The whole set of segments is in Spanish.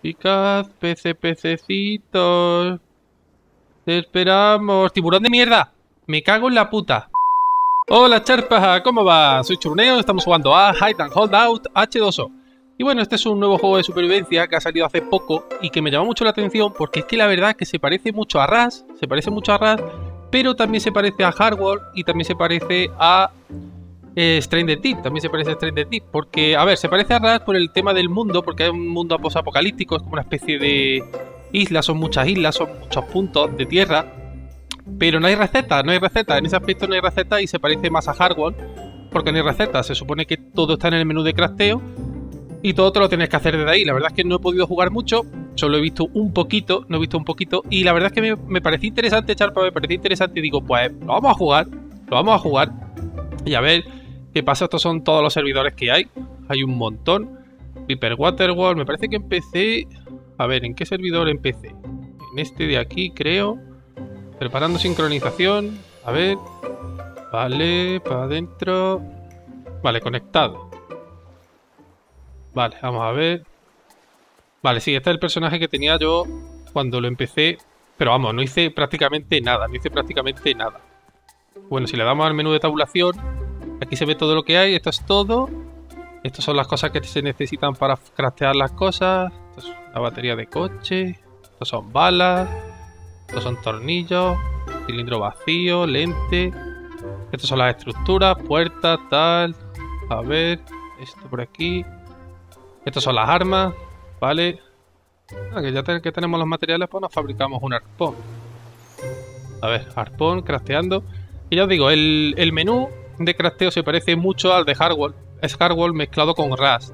Picad, pececitos. Te esperamos. ¡Tiburón de mierda! Me cago en la puta. Hola charpas, ¿cómo va? Soy Churneo, estamos jugando a Hide and Hold Out H2O. Y bueno, este es un nuevo juego de supervivencia que ha salido hace poco y que me llamó mucho la atención porque es que la verdad es que se parece mucho a Rust, pero también se parece a Hardworld y también se parece a Stranded Deep, porque, a ver, se parece a Rust por el tema del mundo, porque es un mundo posapocalíptico, es como una especie de isla, son muchas islas, son muchos puntos de tierra, pero no hay receta, en ese aspecto no hay receta y se parece más a Hardworld, porque no hay receta, se supone que todo está en el menú de crafteo y todo te lo tienes que hacer desde ahí. La verdad es que no he podido jugar mucho, solo he visto un poquito, y la verdad es que me pareció interesante, Charpa, me pareció interesante y digo, pues lo vamos a jugar y a ver qué pasa. Estos son todos los servidores que hay un montón. Viper Waterworld, me parece que empecé, a ver, ¿en qué servidor empecé? En este de aquí, creo. Preparando sincronización, a ver, vale, para adentro, vale, conectado. Vale, vamos a ver. Vale, sí, este es el personaje que tenía yo cuando lo empecé. Pero vamos, no hice prácticamente nada. Bueno, si le damos al menú de tabulación, aquí se ve todo lo que hay. Esto es todo. Estas son las cosas que se necesitan para craftear las cosas. Esto es la batería de coche. Estos son balas. Estos son tornillos. Cilindro vacío, lente. Estas son las estructuras, puertas, tal. A ver, esto por aquí. Estas son las armas, ¿vale? Que ya que tenemos los materiales, pues nos fabricamos un arpón. A ver, arpón, crafteando. Y ya os digo, el menú de crafteo se parece mucho al de Hardworld. Es Hardworld mezclado con Rust.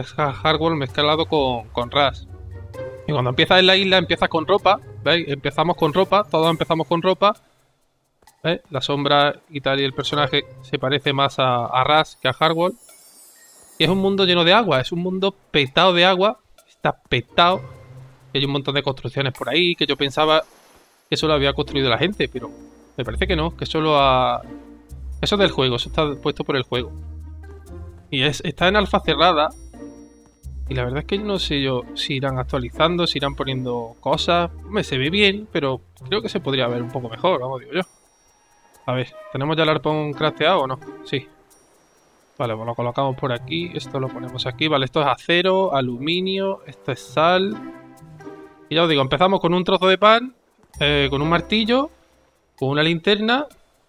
Y cuando empiezas en la isla, empiezas con ropa. ¿Veis? Todos empezamos con ropa. ¿Veis? La sombra y tal y el personaje se parece más a Rust que a Hardworld. Y es un mundo lleno de agua, es un mundo petado de agua. Está petado. Y hay un montón de construcciones por ahí que yo pensaba que solo había construido la gente, pero me parece que no, que solo ha... Eso es del juego, eso está puesto por el juego. Y está en alfa cerrada. Y la verdad es que no sé yo si irán actualizando, si irán poniendo cosas. Se ve bien, pero creo que se podría ver un poco mejor, vamos, digo yo. A ver, ¿tenemos ya el arpón crafteado o no? Sí. Vale, pues lo colocamos por aquí. Esto lo ponemos aquí. Vale, esto es acero, aluminio, esto es sal. Y ya os digo, empezamos con un trozo de pan, con un martillo, con una linterna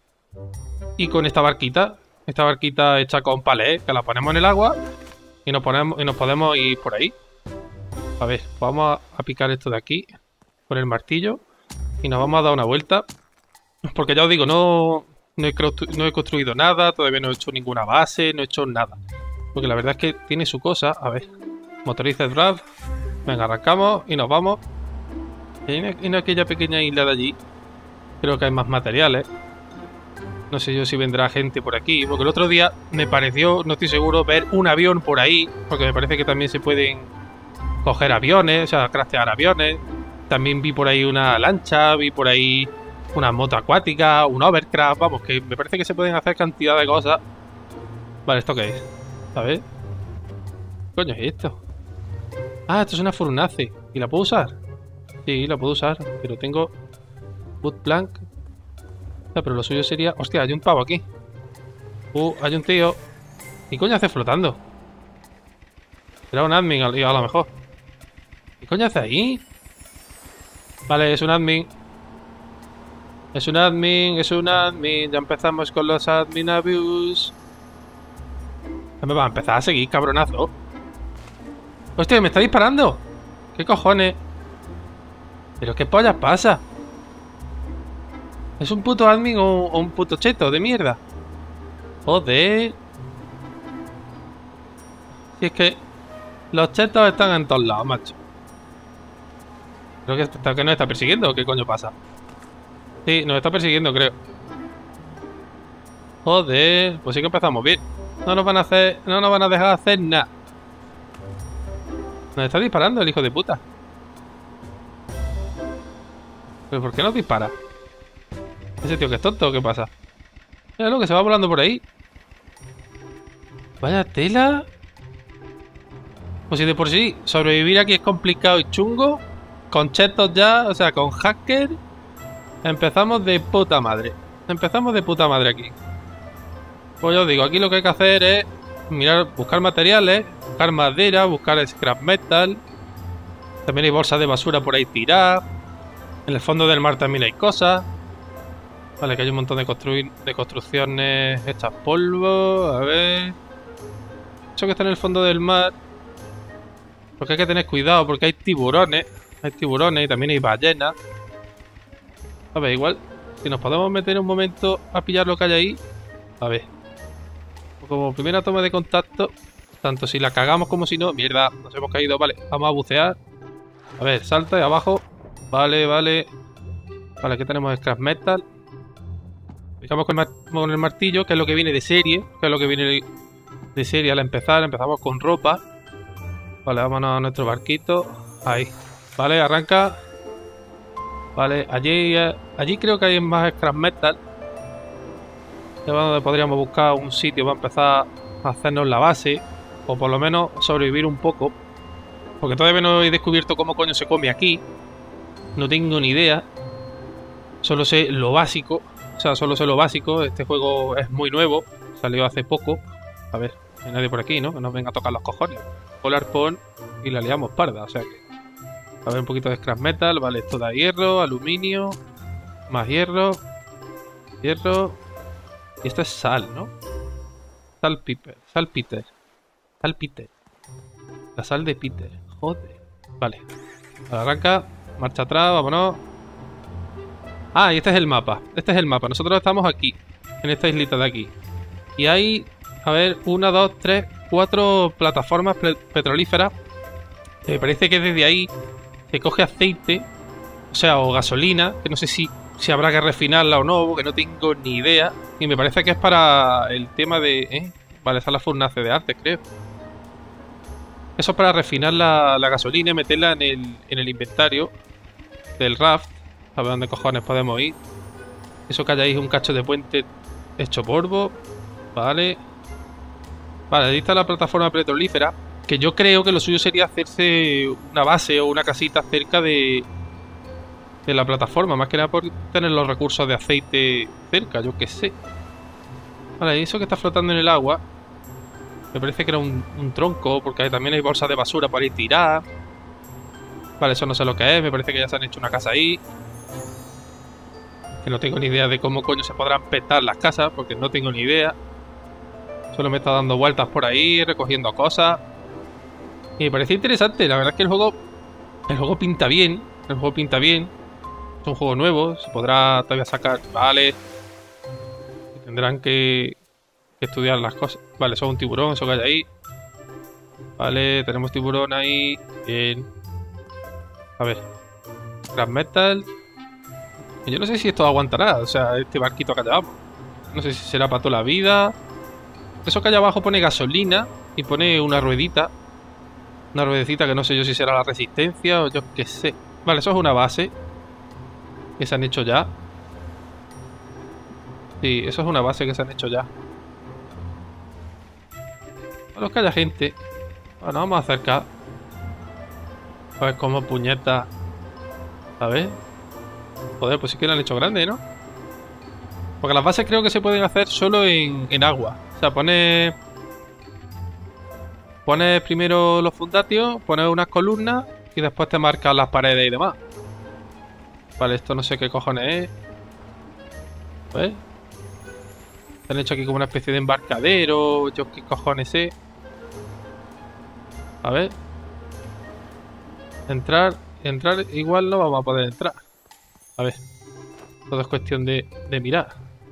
y con esta barquita. Esta barquita hecha con palés, que la ponemos en el agua y nos podemos ir por ahí. A ver, vamos a picar esto de aquí con el martillo y nos vamos a dar una vuelta. Porque ya os digo, no he construido nada, todavía no he hecho ninguna base, no he hecho nada. Porque la verdad es que tiene su cosa. A ver, motoriza draft. Venga, arrancamos y nos vamos. En aquella pequeña isla de allí creo que hay más materiales. No sé yo si vendrá gente por aquí, porque el otro día me pareció, no estoy seguro, ver un avión por ahí, porque me parece que también se pueden coger aviones, o sea, craftear aviones. También vi por ahí una lancha, vi por ahí una moto acuática, un overcraft, vamos, que me parece que se pueden hacer cantidad de cosas. Vale, ¿esto qué es? A ver. ¿Qué coño es esto? Ah, esto es una furnace. ¿Y la puedo usar? Sí, la puedo usar, pero tengo wood plank. Pero lo suyo sería... Hostia, hay un pavo aquí. Hay un tío. ¿Qué coño hace flotando? Será un admin a lo mejor. ¿Qué coño hace ahí? Vale, es un admin. Es un admin. Ya empezamos con los admin abuse. Me va a empezar a seguir, cabronazo. Hostia, me está disparando. ¿Qué cojones? ¿Pero qué pollas pasa? ¿Es un puto admin o un puto cheto de mierda? Joder. Si es que los chetos están en todos lados, macho. Creo que nos está persiguiendo. ¿Qué coño pasa? Sí, nos está persiguiendo, creo. Joder. Pues sí que empezamos bien. No nos van a dejar hacer nada. Nos está disparando el hijo de puta. ¿Pero por qué nos dispara? ¿Ese tío que es tonto o qué pasa? Míralo, que se va volando por ahí. Vaya tela. Pues si de por sí sobrevivir aquí es complicado y chungo, con chetos ya, o sea, con hacker, empezamos de puta madre. Empezamos de puta madre aquí. Pues yo os digo, aquí lo que hay que hacer es mirar, buscar materiales, buscar madera, buscar scrap metal. También hay bolsas de basura por ahí tiradas. En el fondo del mar también hay cosas. Vale, que hay un montón de construcciones hechas polvo. A ver. Eso que está en el fondo del mar. Porque hay que tener cuidado, porque hay tiburones. Hay tiburones y también hay ballenas. A ver, igual, si nos podemos meter un momento a pillar lo que hay ahí. A ver. Como primera toma de contacto, tanto si la cagamos como si no. Mierda, nos hemos caído. Vale, vamos a bucear. A ver, salta de abajo. Vale, vale. Vale, aquí tenemos scrap metal. Fijamos con el martillo, que es lo que viene de serie. Que es lo que viene de serie al empezar. Empezamos con ropa. Vale, vámonos a nuestro barquito. Ahí. Vale, arranca. Vale, allí creo que hay más scrap metal. Es donde podríamos buscar un sitio para empezar a hacernos la base. O por lo menos sobrevivir un poco. Porque todavía no he descubierto cómo coño se come aquí. No tengo ni idea. Solo sé lo básico. O sea, solo sé lo básico. Este juego es muy nuevo. Salió hace poco. A ver, no hay nadie por aquí, ¿no? Que nos venga a tocar los cojones. El arpón y la liamos parda. O sea que... A ver, un poquito de scrap metal. Vale, esto da hierro, aluminio. Más hierro. Hierro. Y esto es sal, ¿no? Salpeter. Salpeter. La sal de Peter. Joder. Vale. Arranca. Marcha atrás, vámonos. Ah, y este es el mapa. Este es el mapa. Nosotros estamos aquí. En esta islita de aquí. Y hay... A ver, 1, 2, 3, 4 plataformas petrolíferas. Me parece que desde ahí se coge aceite. O sea, o gasolina. Que no sé si habrá que refinarla o no. Porque no tengo ni idea. Y me parece que es para el tema de... Vale, esa es la furnace de arte, creo. Eso es para refinar la gasolina y meterla en el inventario del raft. A ver dónde cojones podemos ir. Eso que hay ahí es un cacho de puente hecho polvo. Vale. Vale, ahí está la plataforma petrolífera. Que yo creo que lo suyo sería hacerse una base o una casita cerca de la plataforma. Más que nada por tener los recursos de aceite cerca, yo qué sé. Vale, eso que está flotando en el agua. Me parece que era un tronco, porque también hay bolsas de basura por ahí tiradas. Vale, eso no sé lo que es. Me parece que ya se han hecho una casa ahí. Que no tengo ni idea de cómo coño se podrán petar las casas, porque no tengo ni idea. Solo me está dando vueltas por ahí, recogiendo cosas. Y me parece interesante. La verdad es que el juego pinta bien. El juego pinta bien. Es un juego nuevo. Se podrá todavía sacar. Vale. Tendrán que estudiar las cosas. Vale, eso es un tiburón, eso que hay ahí. Vale, tenemos tiburón ahí. Bien. A ver. Scrap metal. Yo no sé si esto aguantará. O sea, este barquito que llevamos. No sé si será para toda la vida. Eso que allá abajo pone gasolina. Y pone una ruedita. Una ruedecita que no sé yo si será la resistencia o yo qué sé. Vale, eso es una base. Que se han hecho ya. Sí, eso es una base que se han hecho ya. A los que haya gente. Bueno, vamos a acercar. A ver cómo puñeta. A ver. Joder, pues sí que lo han hecho grande, ¿no? Porque las bases creo que se pueden hacer solo en agua. O sea, pones primero los fundatios, pones unas columnas y después te marcas las paredes y demás. Vale, esto no sé qué cojones es. ¿Ves? Se han hecho aquí como una especie de embarcadero. Yo qué cojones es. A ver. Entrar igual no vamos a poder entrar. A ver. Todo es cuestión de mirar.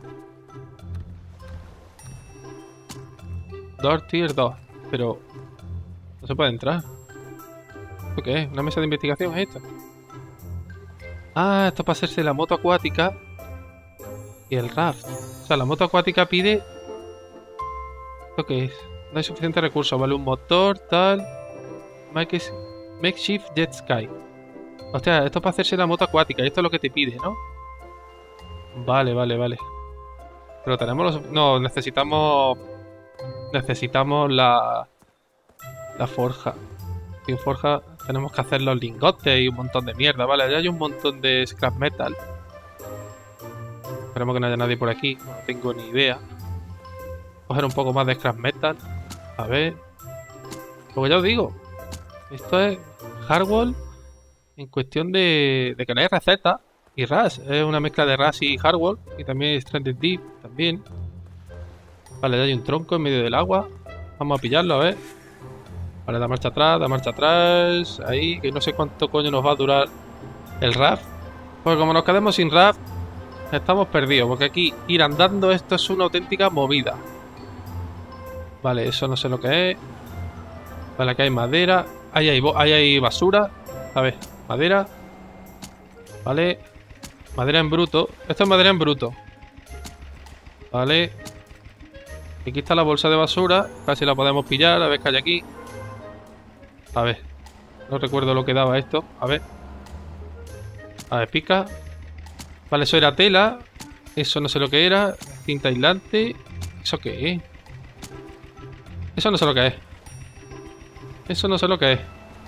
Door tier 2. Pero no se puede entrar. ¿Esto qué es? ¿Una mesa de investigación es esto? Ah, esto es para hacerse la moto acuática y el raft. O sea, la moto acuática pide... ¿Esto qué es? No hay suficiente recursos. Vale, un motor, tal... Makeshift Jet Sky. Hostia, esto es para hacerse la moto acuática. Esto es lo que te pide, ¿no? Vale, vale, vale. Pero tenemos los... No, necesitamos... Necesitamos la forja. Sin forja tenemos que hacer los lingotes y un montón de mierda. Vale, allá hay un montón de scrap metal. Esperemos que no haya nadie por aquí. No tengo ni idea. Coger un poco más de scrap metal. A ver. Lo que ya os digo. Esto es Hardwall en cuestión de que no hay receta. Y Rush. Es una mezcla de Rush y Hardwall. Y también Stranded Deep. También. Vale, ya hay un tronco en medio del agua. Vamos a pillarlo, a ver. Vale, da marcha atrás, da marcha atrás. Ahí, que no sé cuánto coño nos va a durar el raft. Pues como nos quedemos sin raft, estamos perdidos. Porque aquí ir andando, esto es una auténtica movida. Vale, eso no sé lo que es. Vale, aquí hay madera. Ahí hay basura. A ver, madera. Vale. Madera en bruto. Esto es madera en bruto. Vale. Aquí está la bolsa de basura. Casi la podemos pillar. A ver qué hay aquí. A ver. No recuerdo lo que daba esto. A ver. A ver, pica. Vale, eso era tela. Eso no sé lo que era. Cinta aislante. ¿Eso qué es? Eso no sé lo que es. Eso no sé lo que es.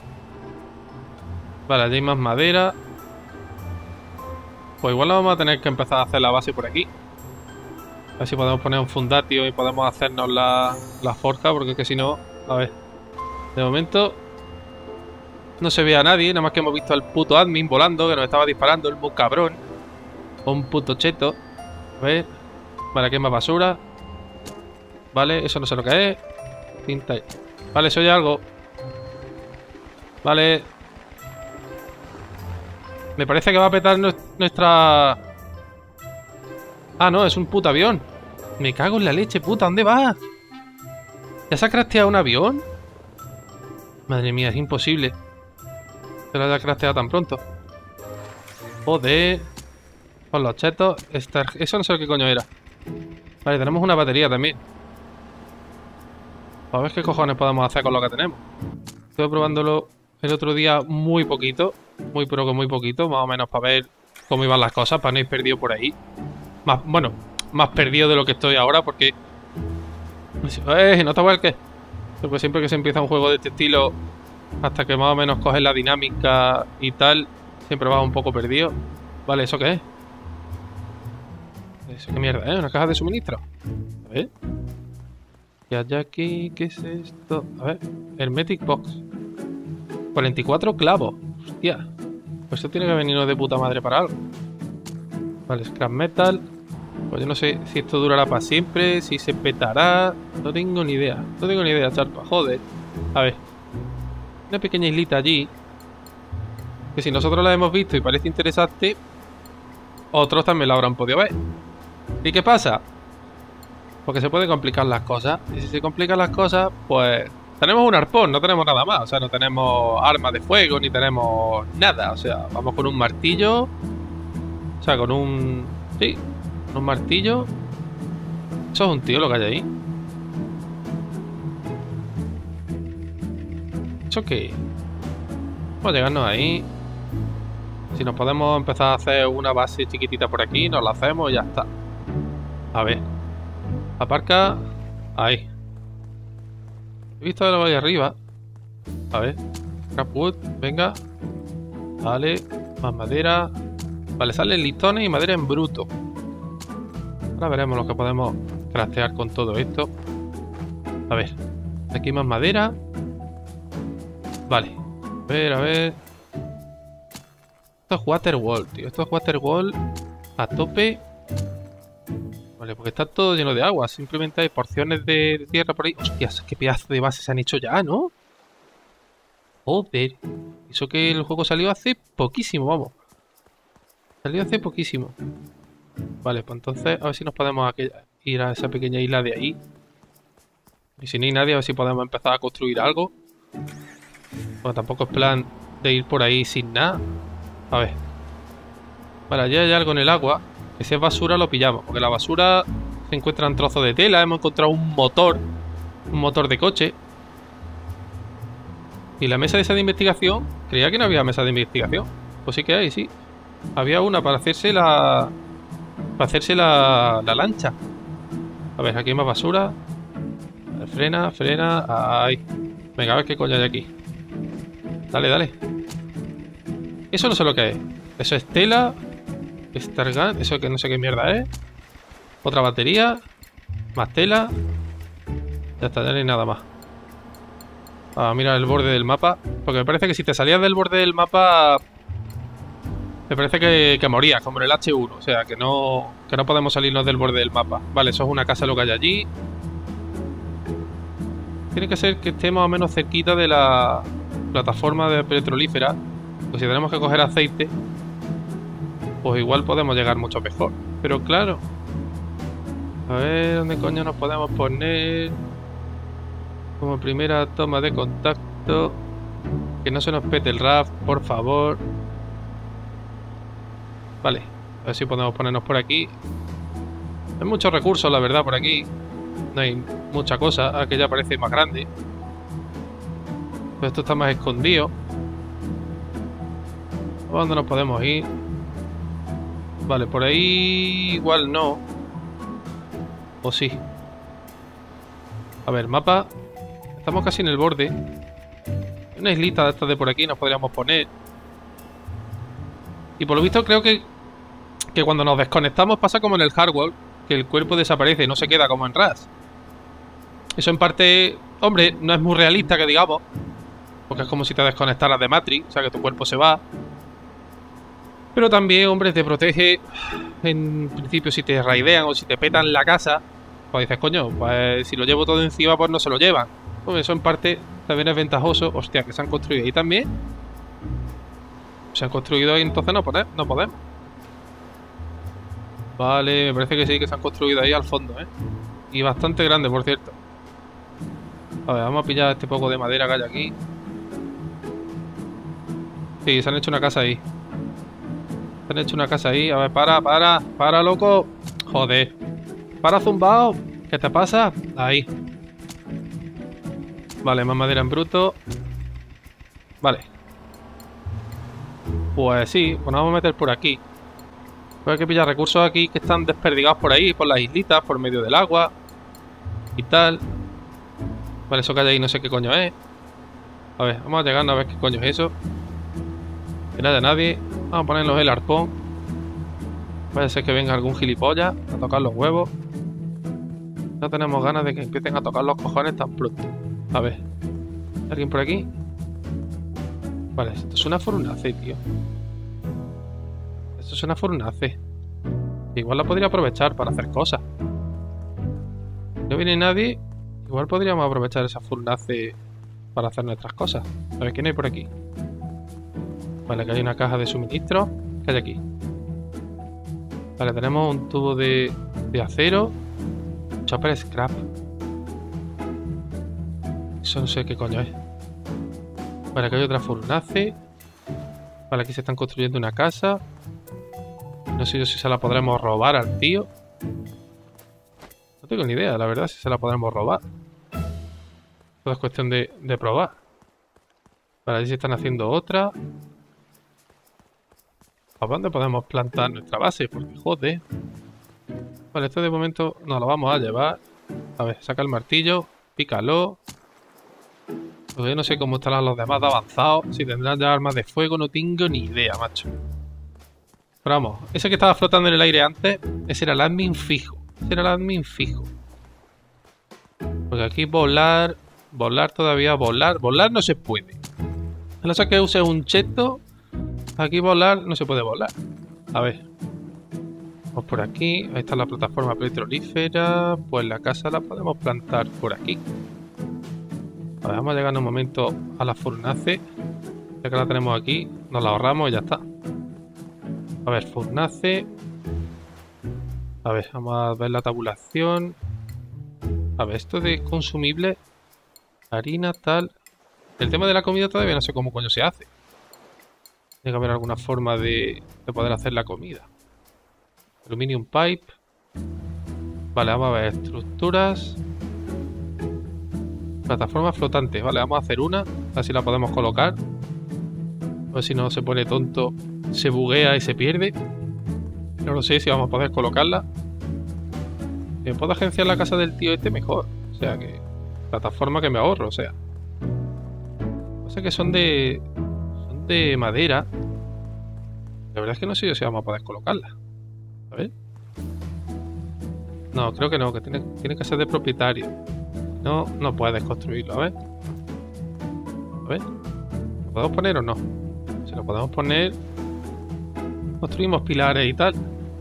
Vale, allí hay más madera. Pues igual vamos a tener que empezar a hacer la base por aquí. A ver si podemos poner un fundatio y podemos hacernos la forja. Porque es que si no... A ver. De momento... No se ve a nadie. Nada más que hemos visto al puto admin volando. Que nos estaba disparando. El muy cabrón. O un puto cheto. A ver. Vale, aquí hay más basura. Vale, eso no sé lo que es. Cinta. Vale, se oye algo. Vale. Me parece que va a petar nuestra... Ah, no, es un puto avión. Me cago en la leche, puta. ¿Dónde va? ¿Ya se ha crafteado un avión? Madre mía, es imposible que lo haya crafteado tan pronto. Joder. Con los chetos. Eso no sé qué coño era. Vale, tenemos una batería también. A ver qué cojones podemos hacer con lo que tenemos. Estuve probándolo el otro día muy poquito. Muy pero que muy poquito. Más o menos para ver cómo iban las cosas. Para no ir perdido por ahí. Bueno, más perdido de lo que estoy ahora porque... no te vuelques. Porque siempre que se empieza un juego de este estilo, hasta que más o menos coges la dinámica y tal, siempre vas un poco perdido. Vale, ¿eso qué es? ¿Eso qué mierda es? ¿Una caja de suministro? A ver. ¿Qué hay aquí? ¿Qué es esto? A ver. Hermetic Box. 44 clavos. Hostia. Pues esto tiene que venirnos de puta madre para algo. Vale, scrap metal. Pues yo no sé si esto durará para siempre, si se petará. No tengo ni idea. No tengo ni idea, charpa. Joder. A ver. Una pequeña islita allí. Que si nosotros la hemos visto y parece interesante, otros también la habrán podido ver. ¿Y qué pasa? Porque se pueden complicar las cosas. Y si se complican las cosas, pues... Tenemos un arpón, no tenemos nada más. O sea, no tenemos armas de fuego, ni tenemos nada. O sea, vamos con un martillo. O sea, con un... Sí, un martillo. Eso es un tío lo que hay ahí. ¿Eso qué? Vamos a llegarnos ahí. Si nos podemos empezar a hacer una base chiquitita por aquí, nos la hacemos y ya está. A ver. Aparca. Ahí. He visto algo ahí arriba. A ver. Scrapwood, venga. Vale. Más madera. Vale, salen listones y madera en bruto. Ahora veremos lo que podemos craftear con todo esto. A ver. Aquí más madera. Vale. A ver. Esto es Waterwall, tío. Esto es Waterwall a tope. Vale, porque está todo lleno de agua. Simplemente hay porciones de tierra por ahí. Hostias, qué pedazo de base se han hecho ya, ¿no? Joder. Eso que el juego salió hace poquísimo, vamos. Salió hace poquísimo. Vale, pues entonces a ver si nos podemos ir a esa pequeña isla de ahí. Y si no hay nadie, a ver si podemos empezar a construir algo. Bueno, tampoco es plan de ir por ahí sin nada. A ver. Vale, allá hay algo en el agua. Que si es basura lo pillamos. Porque la basura se encuentra en trozos de tela. Hemos encontrado un motor. Un motor de coche. Y la mesa esa de investigación. Creía que no había mesa de investigación. Pues sí que hay, sí. Había una para hacerse la... Para hacerse la lancha. A ver, aquí hay más basura. Frena, frena. Ahí. Venga, a ver qué coño hay aquí. Dale, dale. Eso no sé lo que es. Eso es tela. Stargun. Eso que no sé qué mierda es. Otra batería. Más tela. Ya está, ya no hay nada más. Ah, mira el borde del mapa. Porque me parece que si te salías del borde del mapa... Me parece que morías, como en el H1. O sea, que no podemos salirnos del borde del mapa. Vale, eso es una casa lo que hay allí. Tiene que ser que esté más o menos cerquita de la plataforma de petrolífera. Pues si tenemos que coger aceite, pues igual podemos llegar mucho mejor. Pero claro... A ver, ¿dónde coño nos podemos poner? Como primera toma de contacto. Que no se nos pete el RAF, por favor. Vale, a ver si podemos ponernos por aquí. Hay muchos recursos, la verdad, por aquí. No hay mucha cosa. Aquella parece más grande. Pero esto está más escondido. ¿A dónde nos podemos ir? Vale, por ahí igual no. O sí. A ver, mapa. Estamos casi en el borde. Una islita de estas de por aquí nos podríamos poner. Y por lo visto creo que cuando nos desconectamos pasa como en el hardware, que el cuerpo desaparece y no se queda como en Rust. Eso en parte, hombre, no es muy realista que digamos, porque es como si te desconectaras de Matrix, o sea que tu cuerpo se va. Pero también, hombre, te protege. En principio, si te raidean o si te petan la casa, pues dices, coño, pues si lo llevo todo encima, pues no se lo llevan. Pues eso en parte también es ventajoso. Hostia, que se han construido ahí también. Se han construido ahí, entonces no podemos. Vale, me parece que sí, que se han construido ahí al fondo, ¿eh? Y bastante grande, por cierto. A ver, vamos a pillar este poco de madera que hay aquí. Sí, se han hecho una casa ahí. Se han hecho una casa ahí. A ver, para, loco. Joder. Para, zumbao. ¿Qué te pasa? Ahí. Vale, más madera en bruto. Vale. Pues sí, pues nos vamos a meter por aquí. Hay que pillar recursos aquí que están desperdigados por ahí, por las islitas, por medio del agua y tal. Vale, eso que hay ahí no sé qué coño es. A ver, vamos a llegar a ver qué coño es eso. Que no haya nadie. Vamos a ponernos el arpón. Puede ser que venga algún gilipollas a tocar los huevos. No tenemos ganas de que empiecen a tocar los cojones tan pronto. A ver. ¿Alguien por aquí? Vale, esto es una fornace, tío. Esto es una fornace. Igual la podría aprovechar para hacer cosas. No viene nadie. Igual podríamos aprovechar esa fornace para hacer nuestras cosas. A ver, ¿quién hay por aquí? Vale, que hay una caja de suministro. ¿Qué hay aquí? Vale, tenemos un tubo de acero. Chopper scrap. Eso no sé qué coño es. Vale, aquí hay otra fornace. Vale, aquí se están construyendo una casa. No sé yo si se la podremos robar al tío. No tengo ni idea, la verdad, si se la podremos robar. Todo es cuestión de probar. Vale, ahí se están haciendo otra. ¿A dónde podemos plantar nuestra base? Porque joder. Vale, esto de momento nos lo vamos a llevar. A ver, saca el martillo. Pícalo. Pues yo no sé cómo estarán los demás de avanzados. Si tendrán ya armas de fuego, no tengo ni idea, macho. Pero vamos, ese que estaba flotando en el aire antes, ese era el admin fijo. Ese era el admin fijo. Porque aquí volar todavía, volar no se puede. A no ser que use un cheto, aquí volar no se puede volar. A ver. Vamos por aquí, ahí está la plataforma petrolífera. Pues la casa la podemos plantar por aquí. A ver, vamos a llegar en un momento a la fornace. Ya que la tenemos aquí, nos la ahorramos y ya está. A ver, fornace. A ver, vamos a ver la tabulación. A ver, esto de consumible. Harina, tal. El tema de la comida todavía no sé cómo coño se hace. Tiene que haber alguna forma de poder hacer la comida. Aluminium pipe. Vale, vamos a ver estructuras. Plataforma flotante. Vale, vamos a hacer una. A ver si la podemos colocar. A ver si no se pone tonto. Se buguea y se pierde. No lo sé si vamos a poder colocarla. Si me puedo agenciar la casa del tío este, mejor. O sea que... Plataforma que me ahorro, o sea. O sea que son de de madera. La verdad es que no sé yo si vamos a poder colocarla. A ver. No, creo que no, que tiene que ser de propietario. No, no puedes construirlo, a ver. A ver. ¿Lo podemos poner o no? Si lo podemos poner, construimos pilares y tal.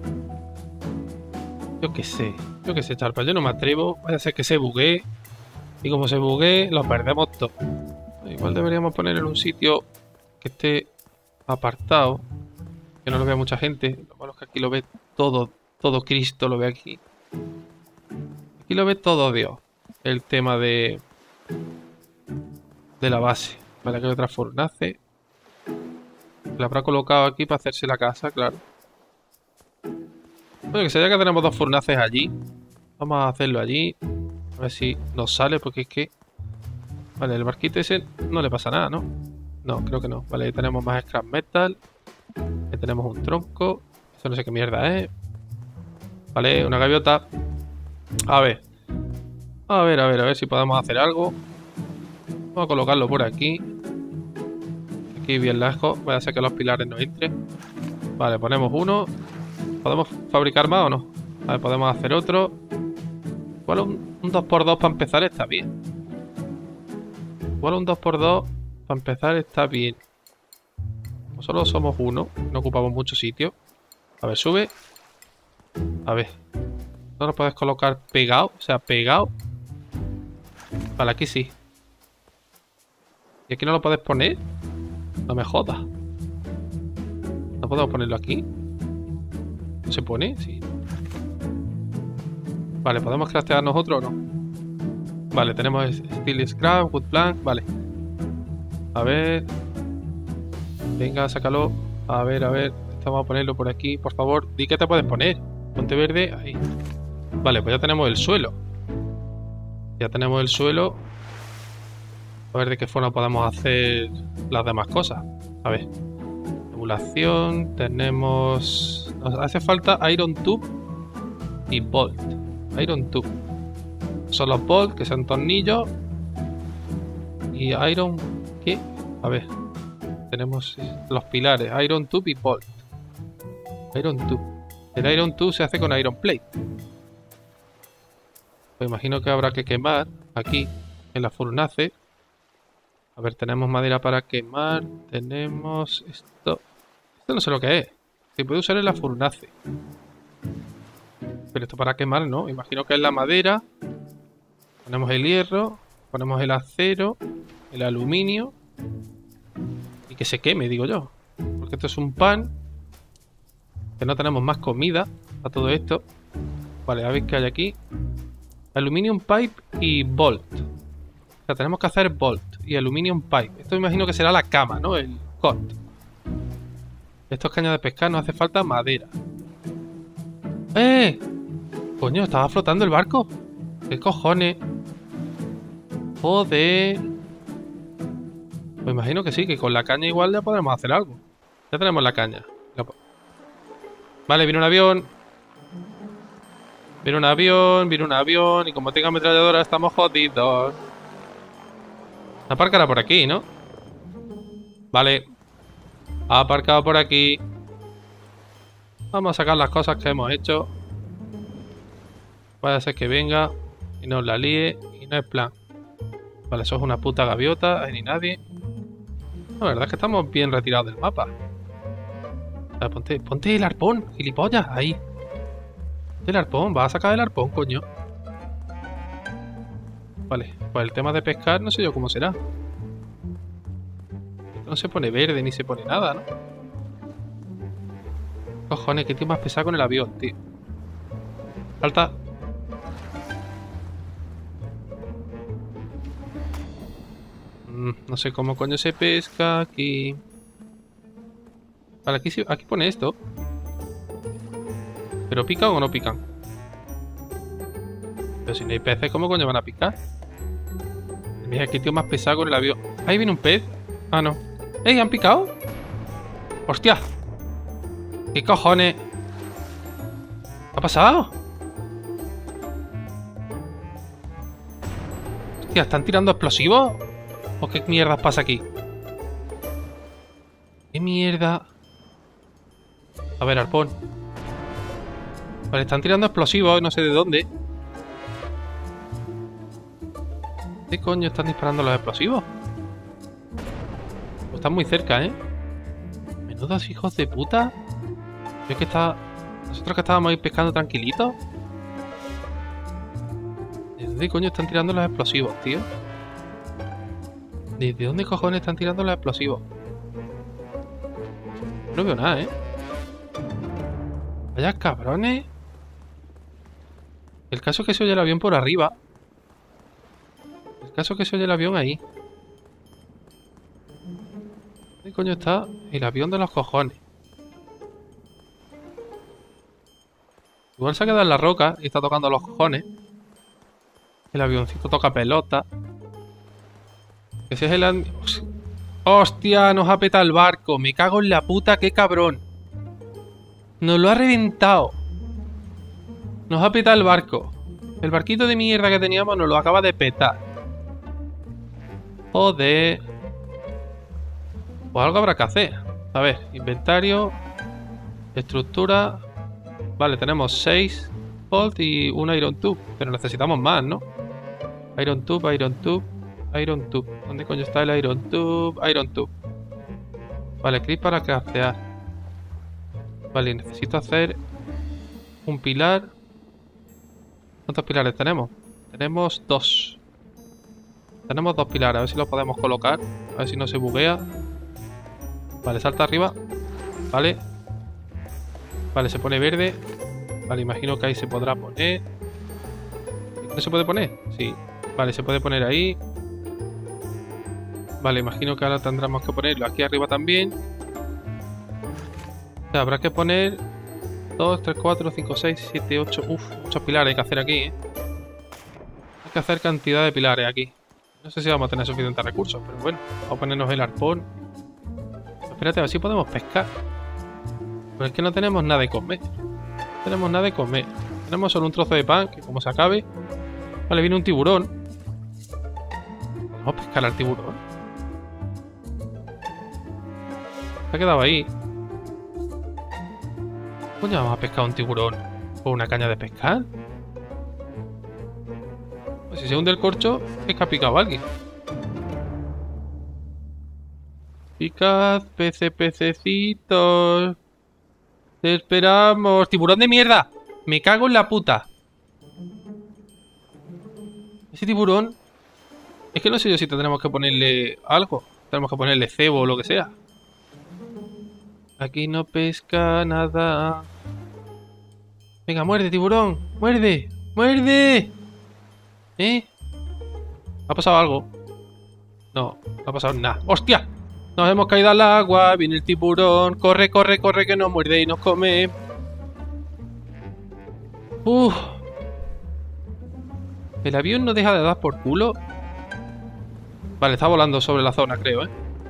Yo qué sé, Charpa, yo no me atrevo. Vaya a ser que se buguee. Y como se buguee, lo perdemos todo. Igual deberíamos poner en un sitio que esté apartado, que no lo vea mucha gente. Lo malo es que aquí lo ve todo Cristo lo ve aquí. Aquí lo ve todo Dios. El tema de la base. Para que otra fornace. La habrá colocado aquí para hacerse la casa, claro. Bueno, que sea, ya que tenemos dos fornaces allí. Vamos a hacerlo allí. A ver si nos sale, porque es que... Vale, el barquito ese no le pasa nada, ¿no? No, creo que no. Vale, ahí tenemos más scrap metal. Ahí tenemos un tronco. Eso no sé qué mierda es. Vale, una gaviota. A ver. A ver si podemos hacer algo. Vamos a colocarlo por aquí. Aquí bien lejos. Voy a hacer que los pilares no entren. Vale, ponemos uno. ¿Podemos fabricar más o no? A ver, podemos hacer otro. Igual un 2x2 para empezar está bien. Igual un 2x2 para empezar está bien. Como solo somos uno, no ocupamos mucho sitio. A ver, sube. A ver. ¿No lo puedes colocar pegado? O sea, pegado. Vale, aquí sí. ¿Y aquí no lo puedes poner? No me jodas. ¿No podemos ponerlo aquí? ¿No se pone? Sí. Vale, ¿podemos craftear nosotros o no? Vale, tenemos Steel Scrap, Wood Plank, vale. A ver. Venga, sácalo. A ver. Esto vamos a ponerlo por aquí, por favor. Di que te puedes poner. Ponte verde, ahí. Vale, pues ya tenemos el suelo. Ya tenemos el suelo. A ver de qué forma podemos hacer las demás cosas. A ver. Emulación. Tenemos... Nos hace falta Iron Tube y Bolt. Iron Tube. Son los Bolt, que son tornillos. Y Iron... ¿Qué? A ver. Tenemos los pilares. Iron Tube y Bolt. Iron Tube. El Iron Tube se hace con Iron Plate. Pues imagino que habrá que quemar aquí, en la furnace. A ver, tenemos madera para quemar. Tenemos esto. Esto no sé lo que es. Se puede usar en la furnace. Pero esto para quemar, ¿no? Imagino que es la madera. Ponemos el hierro. Ponemos el acero. El aluminio. Y que se queme, digo yo. Porque esto es un pan. Que no tenemos más comida a todo esto. Vale, a ver qué hay aquí. Aluminium pipe y bolt. O sea, tenemos que hacer bolt y aluminium pipe. Esto me imagino que será la cama, ¿no? El cot. Estos cañas de pescar nos hace falta madera. ¡Eh! Coño, estaba flotando el barco. ¿Qué cojones? Joder. Pues imagino que sí, que con la caña igual ya podremos hacer algo. Ya tenemos la caña. Vale, viene un avión. Viene un avión. Y como tenga ametralladora estamos jodidos. Aparcará por aquí, ¿no? Vale. Ha aparcado por aquí. Vamos a sacar las cosas que hemos hecho. Puede ser que venga y nos la líe. Y no es plan. Vale, eso es una puta gaviota. Ahí ni nadie. La verdad es que estamos bien retirados del mapa. A ver, ponte el arpón, gilipollas. Ahí. El arpón, vas a sacar el arpón, coño. Vale, pues el tema de pescar no sé yo cómo será. No se pone verde ni se pone nada, ¿no? Cojones, qué tío más pesado con el avión, tío. Salta. No sé cómo coño se pesca aquí. Vale, aquí pone esto. ¿Pero pican o no pican? Pero si no hay peces, ¿cómo coño van a picar? Mira, qué tío más pesado con el avión. Ahí viene un pez. Ah, no. ¡Ey! ¿Han picado? ¡Hostia! ¿Qué cojones? ¿Qué ha pasado? Hostia, ¿están tirando explosivos? ¿O qué mierdas pasa aquí? ¿Qué mierda? A ver, arpón. Vale, están tirando explosivos, no sé de dónde. ¿Qué coño están disparando los explosivos? Pues están muy cerca, ¿eh? Menudos hijos de puta. Yo que está... Nosotros que estábamos ahí pescando tranquilitos. ¿De dónde coño están tirando los explosivos, tío? ¿Desde dónde cojones están tirando los explosivos? No veo nada, ¿eh? Vaya cabrones. El caso es que se oye el avión por arriba. El caso es que se oye el avión ahí. ¿Dónde coño está el avión de los cojones? Igual se ha quedado en la roca y está tocando los cojones. El avioncito toca pelota. Ese es el... ¡Hostia! Nos ha petado el barco. Me cago en la puta, qué cabrón. Nos lo ha reventado. Nos ha petado el barco. El barquito de mierda que teníamos nos lo acaba de petar. Joder. Pues algo habrá que hacer. A ver, inventario. Estructura. Vale, tenemos 6 bolt y un iron tube. Pero necesitamos más, ¿no? Iron tube, iron tube, iron tube. ¿Dónde coño está el iron tube? Iron tube. Vale, clic para craftear. Vale, necesito hacer un pilar. ¿Cuántos pilares tenemos? Tenemos 2. Tenemos 2 pilares, a ver si los podemos colocar. A ver si no se buguea. Vale, salta arriba. Vale. Vale, se pone verde. Vale, imagino que ahí se podrá poner. ¿No se puede poner? Sí. Vale, se puede poner ahí. Vale, imagino que ahora tendremos que ponerlo aquí arriba también. O sea, habrá que poner 2, 3, 4, 5, 6, 7, 8. Uf, muchos pilares hay que hacer aquí, ¿eh? Hay que hacer cantidad de pilares aquí. No sé si vamos a tener suficientes recursos, pero bueno, vamos a ponernos el arpón. Espérate, a ver si podemos pescar. Pero es que no tenemos nada de comer. No tenemos nada de comer. Tenemos solo un trozo de pan, que como se acabe... Vale, viene un tiburón. Vamos a pescar al tiburón. Se ha quedado ahí. Coño, vamos a pescar un tiburón con una caña de pescar. Pues si se hunde el corcho, es que ha picado a alguien. Picad, pececitos. Te esperamos. ¡Tiburón de mierda! Me cago en la puta. Ese tiburón... Es que no sé yo si tendremos que ponerle algo. Tenemos que ponerle cebo o lo que sea. Aquí no pesca nada. Venga, muerde, tiburón. ¡Muerde! ¡Muerde! ¿Eh? ¿Ha pasado algo? No, no ha pasado nada. ¡Hostia! Nos hemos caído al agua. Viene el tiburón. Corre, corre, corre, que nos muerde y nos come. Uff. El avión no deja de dar por culo. Vale, está volando sobre la zona, creo, ¿eh?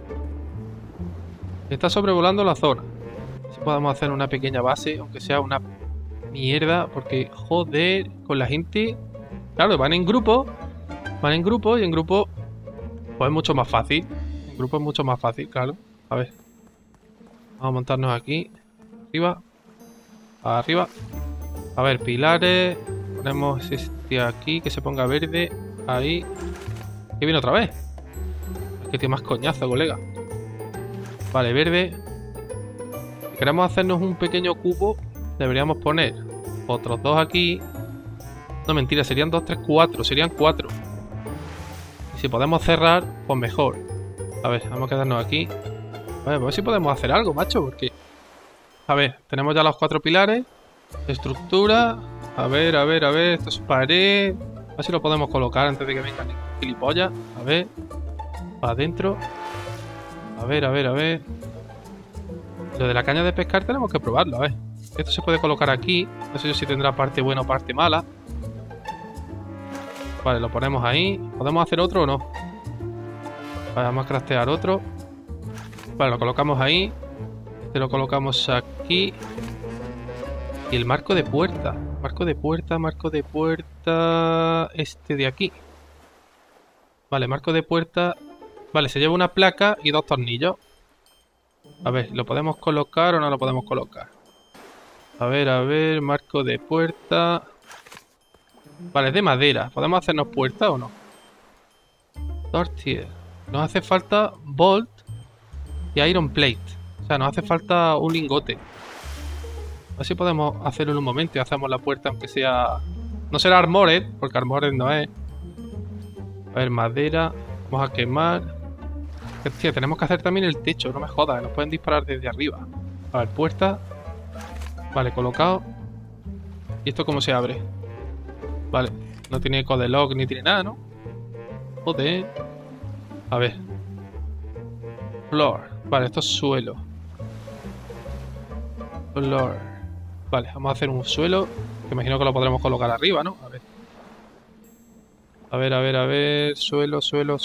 Está sobrevolando la zona. Si podemos hacer una pequeña base, aunque sea una mierda, porque, joder, con la gente... Claro, van en grupo. Van en grupo y en grupo... Pues es mucho más fácil. En grupo es mucho más fácil, claro. A ver. Vamos a montarnos aquí. Arriba. Arriba. A ver, pilares. Ponemos este aquí, que se ponga verde. Ahí. Y viene otra vez. Es que tiene más coñazo, colega. Vale, verde. Si queremos hacernos un pequeño cubo, deberíamos poner otros 2 aquí. No, mentira, serían 2, 3, 4. Serían 4. Y si podemos cerrar, pues mejor. A ver, vamos a quedarnos aquí. A ver si podemos hacer algo, macho, porque... A ver, tenemos ya los 4 pilares. Estructura. A ver, a ver, a ver. Esto es pared. A ver si lo podemos colocar antes de que vengan gilipollas. A ver. Para adentro. A ver, a ver, a ver. Lo de la caña de pescar tenemos que probarlo, a ver. Esto se puede colocar aquí. No sé yo si tendrá parte buena o parte mala. Vale, lo ponemos ahí. ¿Podemos hacer otro o no? Vale, vamos a craftear otro. Vale, lo colocamos ahí. Este lo colocamos aquí. Y el marco de puerta. Marco de puerta, marco de puerta... Este de aquí. Vale, marco de puerta... Vale, se lleva una placa y 2 tornillos. A ver, ¿lo podemos colocar o no lo podemos colocar? A ver, marco de puerta. Vale, es de madera. ¿Podemos hacernos puerta o no? Tortier. Nos hace falta bolt y iron plate. O sea, nos hace falta un lingote. A ver si podemos hacerlo en un momento y hacemos la puerta, aunque sea... No será armored, porque armored no es. A ver, madera. Vamos a quemar. Hostia, tenemos que hacer también el techo, no me jodas, nos pueden disparar desde arriba. A ver, puerta. Vale, colocado. ¿Y esto cómo se abre? Vale, no tiene code lock ni tiene nada, ¿no? Joder. A ver. Floor. Vale, esto es suelo. Floor. Vale, vamos a hacer un suelo. Que imagino que lo podremos colocar arriba, ¿no? A ver. A ver. Suelo.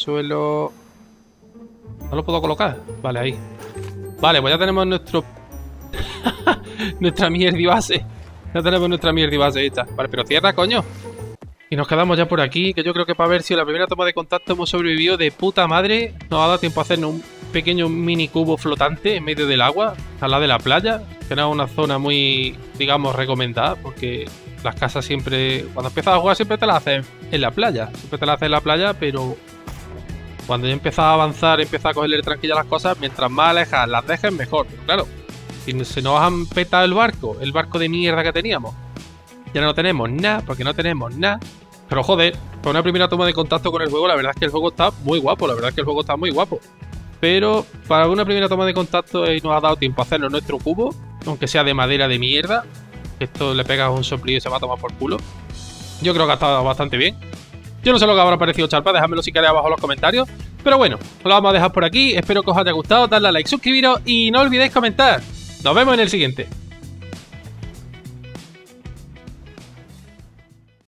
¿No lo puedo colocar? Vale, ahí. Vale, pues ya tenemos nuestro... nuestra mierda y base. Ya tenemos nuestra mierda y base hecha. Vale, pero cierra, coño. Y nos quedamos ya por aquí, que yo creo que para ver si en la primera toma de contacto hemos sobrevivido de puta madre. Nos ha dado tiempo a hacernos un pequeño mini cubo flotante en medio del agua, al lado de la playa, que era una zona muy, digamos, recomendada, porque las casas siempre, cuando empiezas a jugar siempre te las haces en la playa. Siempre te las haces en la playa, pero cuando ya empiezas a avanzar, empiezas a cogerle tranquila las cosas, mientras más alejas las dejes, mejor. Pero claro, si se nos han petado el barco de mierda que teníamos, ya no tenemos nada, porque no tenemos nada. Pero joder, para una primera toma de contacto con el juego, la verdad es que el juego está muy guapo, Pero para una primera toma de contacto nos ha dado tiempo a hacernos nuestro cubo, aunque sea de madera de mierda. Esto le pegas un soplillo y se va a tomar por culo. Yo creo que ha estado bastante bien. Yo no sé lo que habrá parecido, charpa, dejádmelo si queréis abajo en los comentarios. Pero bueno, lo vamos a dejar por aquí, espero que os haya gustado, dadle a like, suscribiros y no olvidéis comentar. Nos vemos en el siguiente.